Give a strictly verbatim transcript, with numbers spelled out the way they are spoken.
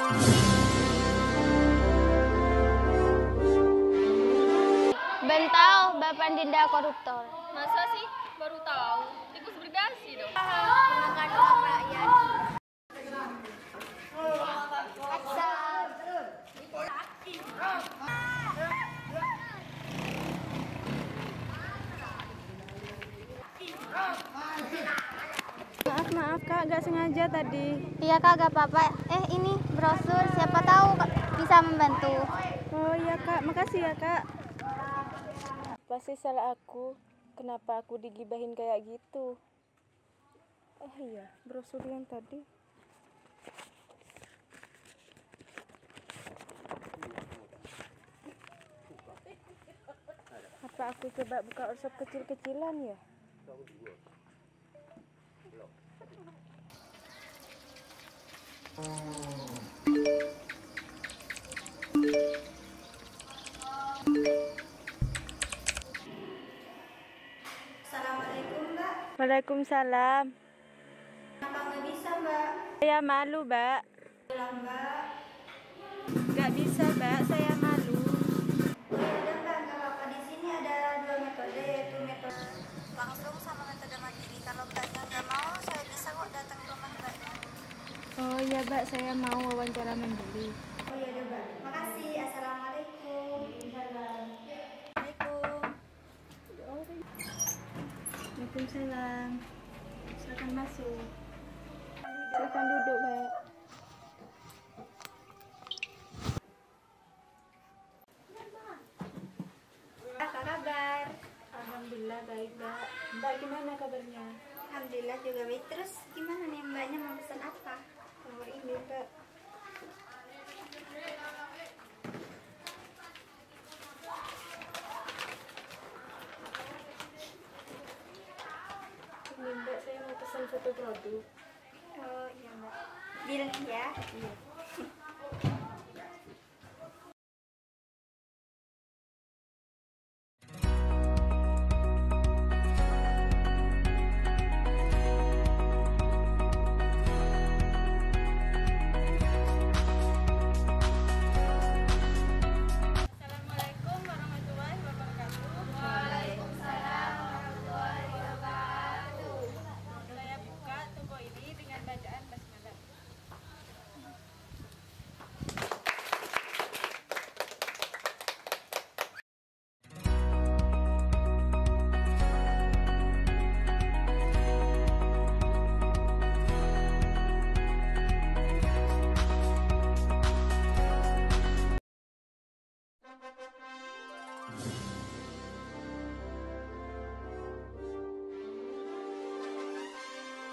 Bentau Bapak Dinda koruptor. Masa sih? Baru tahu. Tikus berdasi dong. Makan uang rakyat. Maaf maaf kak, gak sengaja tadi. Iya kak, gak apa-apa. Eh ini brosur, siapa tahu bisa membantu. Oh iya kak, makasih ya kak. Pasti salah aku. Kenapa aku digibahin kayak gitu? Oh iya, brosur yang tadi. Apa aku coba buka workshop kecil-kecilan ya? Assalamualaikum mbak. Waalaikumsalam. Kenapa nggak bisa mbak? Saya malu, Mbak. Bilang mbak. Gak bisa, Mbak. Saya malu. Oh ya udah mbak, nggak apa-apa. Di sini ada dua metode, yaitu metode langsung sama metode mandiri. Kalau mbaknya nggak mau, saya bisa kok datang ke rumah mbaknya. Oh iya, Mbak. Saya mau wawancara mandiri. Oh ya udah mbak. Makasih. Assalamualaikum. Waalaikumsalam. Waalaikumsalam. Silakan masuk. Silakan duduk, Mbak. Apa kabar? Alhamdulillah baik, Mbak. Mbak gimana kabarnya? Alhamdulillah juga baik. Terus gimana nih mbaknya mau pesan apa? Oh ini, Mbak. Ini, Mbak, saya mau pesan foto produk. Oh iya mbak. Bilang ya. Iya. Assalamualaikum warahmatullahi wabarakatuh. Waalaikumsalam warahmatullahi wabarakatuh. Saya buka toko ini dengan bacaan basmalah.